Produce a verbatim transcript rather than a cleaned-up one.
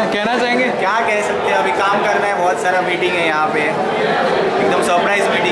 कहना चाहेंगे? क्या कह सकते हैं, अभी काम करना है, बहुत सारा मीटिंग है यहाँ पे, एकदम सरप्राइज मीटिंग